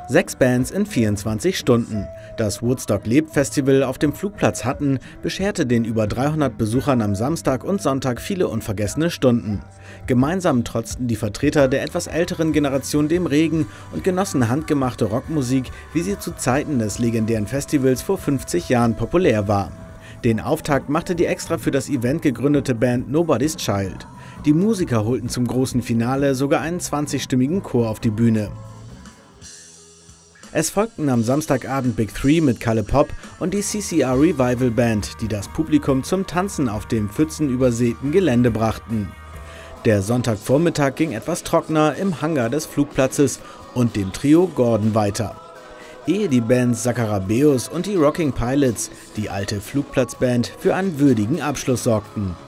6 Bands in 24 Stunden. Das Woodstock Lebt Festival auf dem Flugplatz Hutton bescherte den über 300 Besuchern am Samstag und Sonntag viele unvergessene Stunden. Gemeinsam trotzten die Vertreter der etwas älteren Generation dem Regen und genossen handgemachte Rockmusik, wie sie zu Zeiten des legendären Festivals vor 50 Jahren populär war. Den Auftakt machte die extra für das Event gegründete Band Nobody's Child. Die Musiker holten zum großen Finale sogar einen 20-stimmigen Chor auf die Bühne. Es folgten am Samstagabend Big Three mit Kalle Pop und die CCR Revival Band, die das Publikum zum Tanzen auf dem pfützenübersäten Gelände brachten. Der Sonntagvormittag ging etwas trockener im Hangar des Flugplatzes und dem Trio Gordon weiter. Ehe die Bands Sakarabeus und die Rocking Pilots, die alte Flugplatzband, für einen würdigen Abschluss sorgten.